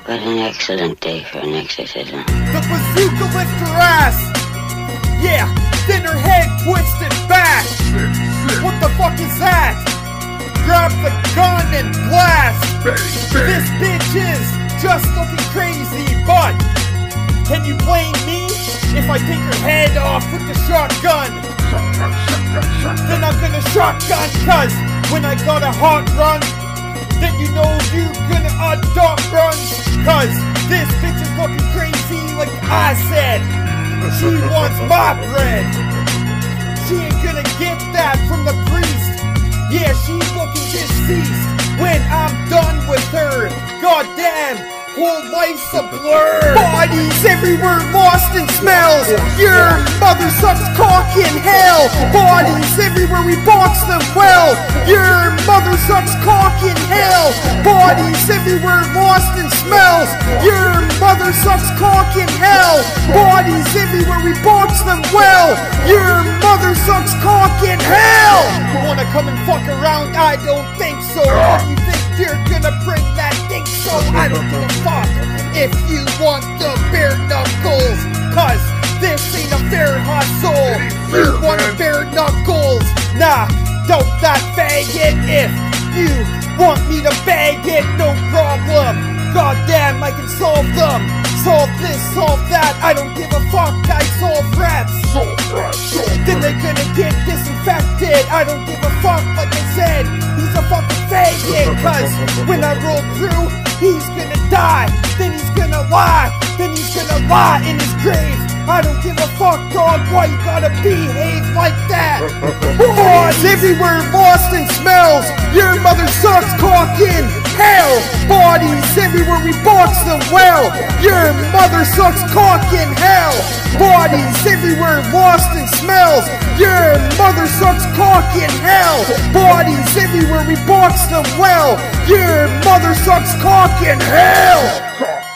What an excellent day for an exorcism. The bazooka lift her ass! Yeah, then her head twisted back! What the fuck is that? Grab the gun and blast! This bitch is just looking crazy, but can you blame me if I take her head off with the shotgun? Then I'm gonna shotgun, cause when I got a hot run, then you know you gonna adopt runs. Cause this bitch is looking crazy like I said. She wants my bread. She ain't gonna get that from the priest. Yeah, she's looking deceased when I'm done with her. Goddamn, whole life's a blur. Bodies everywhere, lost in smells. Your mother sucks cock in hell. Bodies everywhere, we box them well. Your mother sucks cock in hell. Bodies everywhere, lost in smells. Your mother sucks cock in hell. Bodies everywhere, we box them well. Your mother sucks cock in hell. You wanna come and fuck around? I don't think so. What do you think you're gonna bring that thing? So I don't give a fuck if you want the bare knuckles, cause this ain't a fair hustle. You want bare knuckles? Nah, don't that faggot. If you want me to bag it, no problem. Goddamn, I can solve them. Solve this, solve that, I don't give a fuck, I solve raps. Then they're gonna get disinfected, I don't give a fuck, like I said. He's a fucking faggot, cause when I roll through, he's gonna die. Then he's gonna lie, then he's gonna lie in his grave. I don't give a fuck, dog, why you gotta behave like that? Boys everywhere, lost in smells. Your mother sucks cock in hell. Bodies everywhere, we box them well. Your mother sucks cock in hell. Bodies everywhere, lost in smells. Your mother sucks cock in hell. Bodies everywhere, we box them well. Your mother sucks cock in hell.